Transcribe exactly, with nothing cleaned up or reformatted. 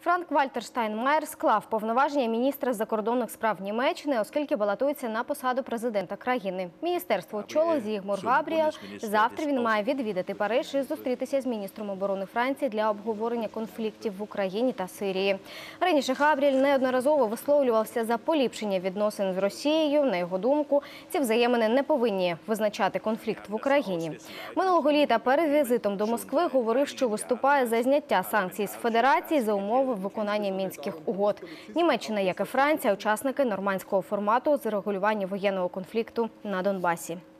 Франк-Вальтер Штайнмаєр склав повноваження міністра закордонних справ Німеччини, оскільки балотується на посаду президента країни. Міністерство очолив Зігмур Габріель. Завтра він має відвідати Париж і зустрітися з міністром оборони Франції для обговорення конфліктів в Україні та Сирії. Раніше Габріель неодноразово висловлювався за поліпшення відносин з Росією. На його думку, ці взаємини не повинні визначати конфлікт в Україні. Минулого літа перед візитом до Москви говорив, що виступає за зняття санкцій з Федерації за умови виконання Мінських угод. Німеччина, як і Франція, учасники нормандського формату з регулювання воєнного конфлікту на Донбасі.